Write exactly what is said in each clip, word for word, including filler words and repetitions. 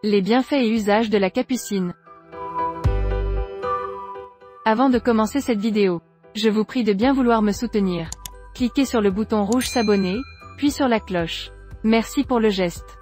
Les bienfaits et usages de la capucine. Avant de commencer cette vidéo, je vous prie de bien vouloir me soutenir. Cliquez sur le bouton rouge s'abonner, puis sur la cloche. Merci pour le geste.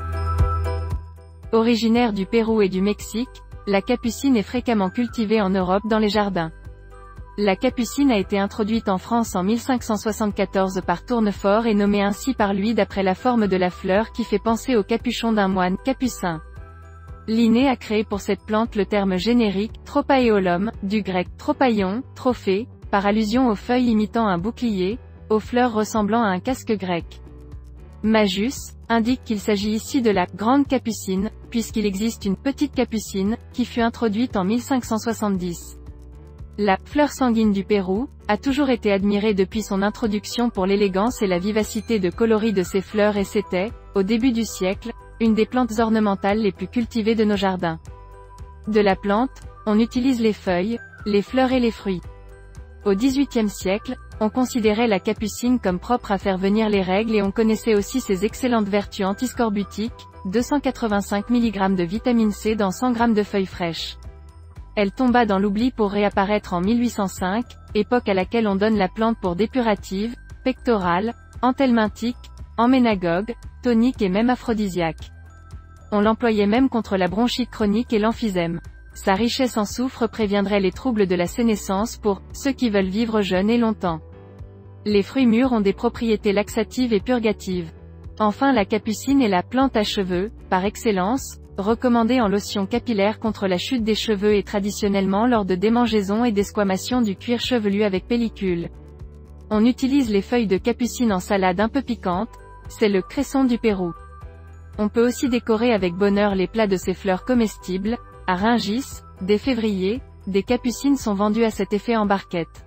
Originaire du Pérou et du Mexique, la capucine est fréquemment cultivée en Europe dans les jardins. La capucine a été introduite en France en mille cinq cent soixante-quatorze par Tournefort et nommée ainsi par lui d'après la forme de la fleur qui fait penser au capuchon d'un moine, capucin. Linné a créé pour cette plante le terme générique, tropaeolum, du grec tropaion, trophée, par allusion aux feuilles imitant un bouclier, aux fleurs ressemblant à un casque grec. Majus indique qu'il s'agit ici de la grande capucine, puisqu'il existe une petite capucine, qui fut introduite en mille cinq cent soixante-dix. La fleur sanguine du Pérou a toujours été admirée depuis son introduction pour l'élégance et la vivacité de coloris de ses fleurs et c'était, au début du siècle, une des plantes ornementales les plus cultivées de nos jardins. De la plante, on utilise les feuilles, les fleurs et les fruits. Au dix-huitième siècle, on considérait la capucine comme propre à faire venir les règles et on connaissait aussi ses excellentes vertus antiscorbutiques, deux cent quatre-vingt-cinq milligrammes de vitamine C dans cent grammes de feuilles fraîches. Elle tomba dans l'oubli pour réapparaître en mille huit cent cinq, époque à laquelle on donne la plante pour dépurative, pectorale, anthelmintique, emménagogue, tonique et même aphrodisiaque. On l'employait même contre la bronchite chronique et l'emphysème. Sa richesse en soufre préviendrait les troubles de la sénescence pour ceux qui veulent vivre jeune et longtemps. Les fruits mûrs ont des propriétés laxatives et purgatives. Enfin, la capucine est la plante à cheveux, par excellence, recommandée en lotion capillaire contre la chute des cheveux et traditionnellement lors de démangeaisons et d'esquamation du cuir chevelu avec pellicule. On utilise les feuilles de capucine en salade un peu piquante, c'est le cresson du Pérou. On peut aussi décorer avec bonheur les plats de ces fleurs comestibles. À Rungis, dès février, des capucines sont vendues à cet effet en barquette.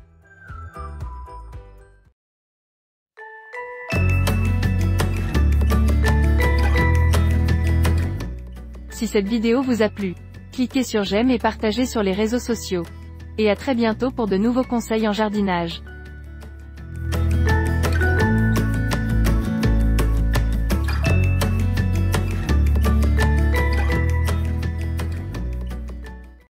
Si cette vidéo vous a plu, cliquez sur j'aime et partagez sur les réseaux sociaux. Et à très bientôt pour de nouveaux conseils en jardinage.